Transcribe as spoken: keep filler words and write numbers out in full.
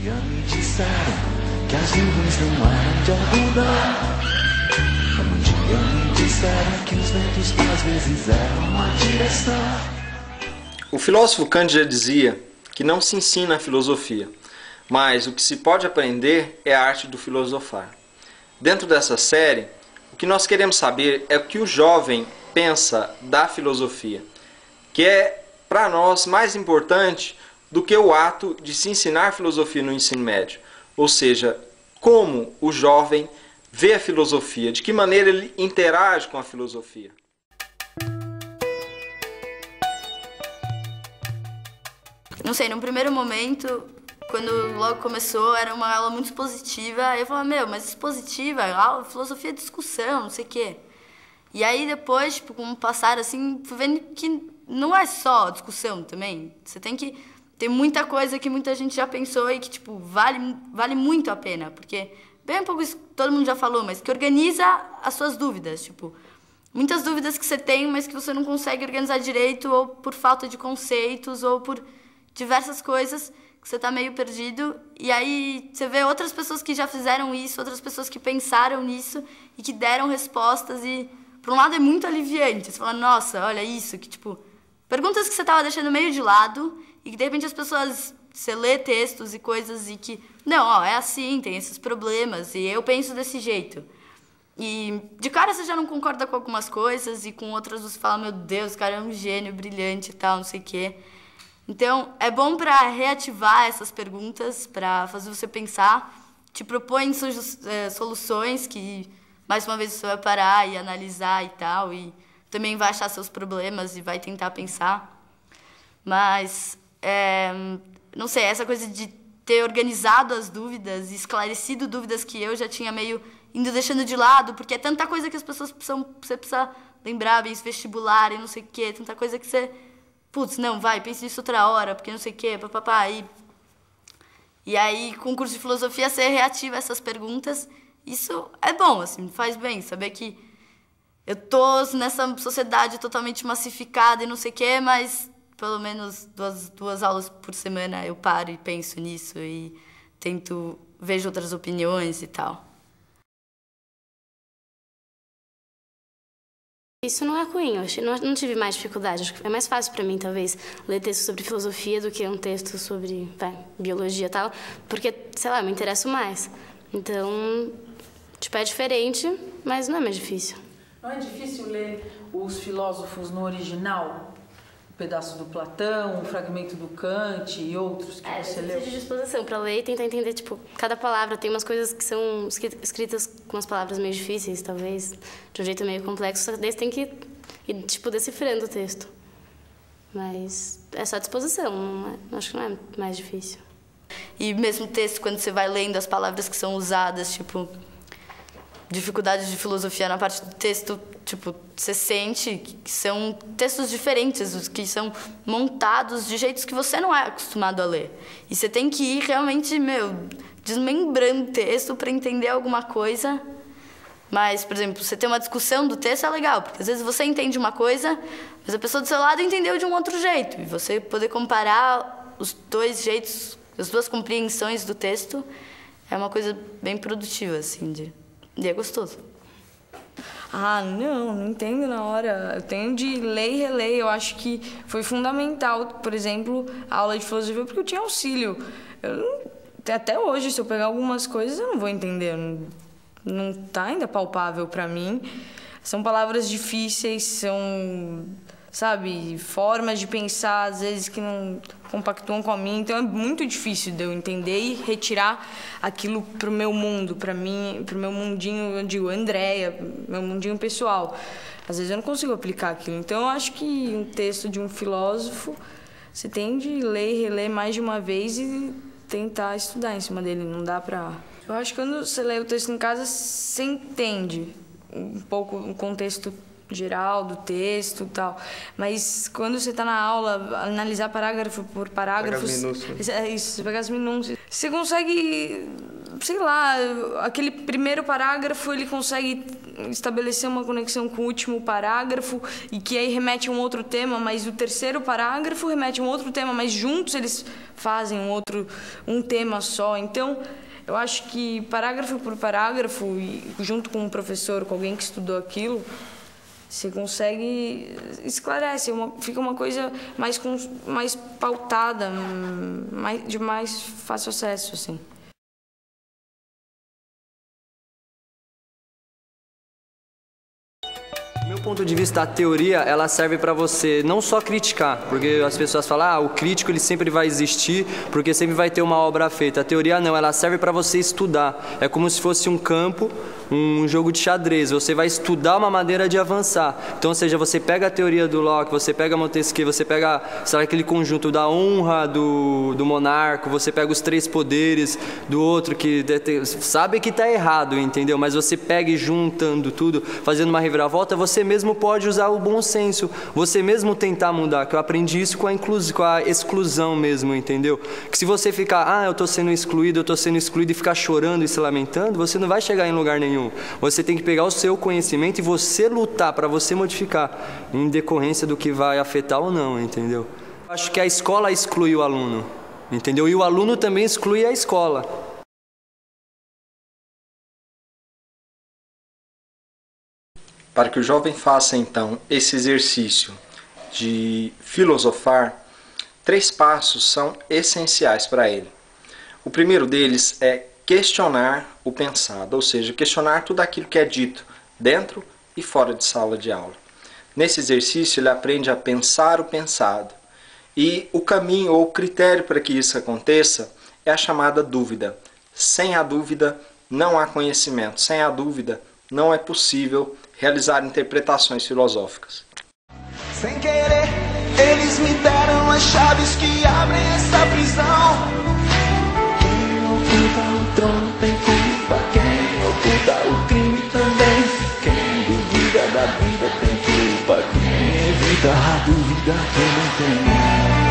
dia me disseram que as nuvens não eram de algodão. Um dia me disseram que os ventos às vezes eram a direção. O filósofo Kant já dizia que não se ensina a filosofia, mas o que se pode aprender é a arte do filosofar. Dentro dessa série, o que nós queremos saber é o que o jovem pensa da filosofia, que é, para nós, mais importante do que o ato de se ensinar filosofia no ensino médio. Ou seja, como o jovem vê a filosofia, de que maneira ele interage com a filosofia. Não sei, no primeiro momento, quando logo começou, era uma aula muito expositiva. Aí eu falava, meu, mas expositiva, aula, filosofia é discussão, não sei o quê. E aí depois, tipo, como passar assim, fui vendo que não é só discussão também. Você tem que... Tem muita coisa que muita gente já pensou e que, tipo, vale, vale muito a pena. Porque, bem um pouco isso que todo mundo já falou, mas que organiza as suas dúvidas. Tipo, muitas dúvidas que você tem, mas que você não consegue organizar direito, ou por falta de conceitos, ou por diversas coisas que você tá meio perdido. E aí você vê outras pessoas que já fizeram isso, outras pessoas que pensaram nisso e que deram respostas. E, por um lado, é muito aliviante. Você fala, nossa, olha isso, que, tipo... Perguntas que você tava deixando meio de lado e que, de repente, as pessoas... Você lê textos e coisas e que... Não, ó, é assim, tem esses problemas e eu penso desse jeito. E, de cara, você já não concorda com algumas coisas e com outras você fala, meu Deus, o cara é um gênio, brilhante e tal, não sei o quê. Então, é bom para reativar essas perguntas, para fazer você pensar. Te propõe soluções que, mais uma vez, você vai parar e analisar e tal. E também vai achar seus problemas e vai tentar pensar. Mas, é, não sei, essa coisa de ter organizado as dúvidas e esclarecido dúvidas que eu já tinha meio indo deixando de lado, porque é tanta coisa que as pessoas precisam, você precisa lembrar, bem, vestibular e não sei o quê, tanta coisa que você... Putz, não, vai, pense nisso outra hora, porque não sei o quê, papapá. E, e aí, com o curso de filosofia, você reativa essas perguntas. Isso é bom, assim, faz bem, saber que eu tô nessa sociedade totalmente massificada e não sei o quê, mas pelo menos duas, duas aulas por semana eu paro e penso nisso e tento, vejo outras opiniões e tal. Isso não é ruim, eu não, não tive mais dificuldade. Acho que é mais fácil para mim, talvez, ler texto sobre filosofia do que um texto sobre vai, biologia e tal, porque, sei lá, eu me interesso mais. Então, tipo, é diferente, mas não é mais difícil. Não é difícil ler os filósofos no original? Um pedaço do Platão, um fragmento do Kant e outros que é, você leu? É, de disposição para ler e tentar entender, tipo, cada palavra. Tem umas coisas que são escritas com umas palavras meio difíceis, talvez, de um jeito meio complexo, só que daí você tem que ir, tipo, decifrando o texto. Mas é só disposição, não é, acho que não é mais difícil. E mesmo texto, quando você vai lendo as palavras que são usadas, tipo... dificuldades de filosofia na parte do texto, tipo, você sente que são textos diferentes, que são montados de jeitos que você não é acostumado a ler. E você tem que ir realmente, meu, desmembrando o texto para entender alguma coisa. Mas, por exemplo, você ter uma discussão do texto é legal, porque às vezes você entende uma coisa, mas a pessoa do seu lado entendeu de um outro jeito. E você poder comparar os dois jeitos, as duas compreensões do texto, é uma coisa bem produtiva, assim, de... E é gostoso. Ah, não, não entendo na hora. Eu tenho de ler e reler. Eu acho que foi fundamental, por exemplo, a aula de filosofia, porque eu tinha auxílio. Eu, até hoje, se eu pegar algumas coisas, eu não vou entender. Não, não tá ainda palpável para mim. São palavras difíceis, são, sabe, formas de pensar, às vezes, que não compactuam com a minha. Então, é muito difícil de eu entender e retirar aquilo pro meu mundo, para mim, pro meu mundinho, eu digo, Andréia, meu mundinho pessoal. Às vezes, eu não consigo aplicar aquilo. Então, eu acho que um texto de um filósofo, você tem de ler e reler mais de uma vez e tentar estudar em cima dele. Não dá pra... Eu acho que quando você lê o texto em casa, você entende um pouco o contexto geral do texto e tal, mas quando você está na aula, analisar parágrafo por parágrafo, é isso, você pega as minúcias, você consegue, sei lá, aquele primeiro parágrafo ele consegue estabelecer uma conexão com o último parágrafo e que aí remete a um outro tema, mas o terceiro parágrafo remete a um outro tema, mas juntos eles fazem um outro, um tema só. Então, eu acho que parágrafo por parágrafo, e junto com um professor, com alguém que estudou aquilo, você consegue, esclarece, uma, fica uma coisa mais, mais pautada, mais, de mais fácil acesso, assim. Do meu ponto de vista, a teoria, ela serve para você não só criticar, porque as pessoas falam, ah, o crítico ele sempre vai existir, porque sempre vai ter uma obra feita. A teoria não, ela serve para você estudar. É como se fosse um campo, um jogo de xadrez. Você vai estudar uma maneira de avançar. Então, ou seja, você pega a teoria do Locke, você pega Montesquieu, você pega, sabe, aquele conjunto da honra do, do monarca, você pega os três poderes do outro, que sabe que está errado, entendeu? Mas você pega e juntando tudo, fazendo uma reviravolta, você mesmo pode usar o bom senso, você mesmo tentar mudar, que eu aprendi isso com a, inclusão, com a exclusão mesmo, entendeu? Que se você ficar, ah, eu estou sendo excluído, eu estou sendo excluído e ficar chorando e se lamentando, você não vai chegar em lugar nenhum. Você tem que pegar o seu conhecimento e você lutar para você modificar, em decorrência do que vai afetar ou não, entendeu? Acho que a escola exclui o aluno, entendeu? E o aluno também exclui a escola. Para que o jovem faça, então, esse exercício de filosofar, três passos são essenciais para ele. O primeiro deles é questionar o pensado, ou seja, questionar tudo aquilo que é dito dentro e fora de sala de aula. Nesse exercício, ele aprende a pensar o pensado. E o caminho ou o critério para que isso aconteça é a chamada dúvida. Sem a dúvida, não há conhecimento. Sem a dúvida, não é possível realizar interpretações filosóficas. Sem querer, eles me deram as chaves que abrem essa prisão. Quem oculta o trono tem culpa, quem oculta o crime também. Quem duvida da vida tem culpa, quem evita a dúvida também tem.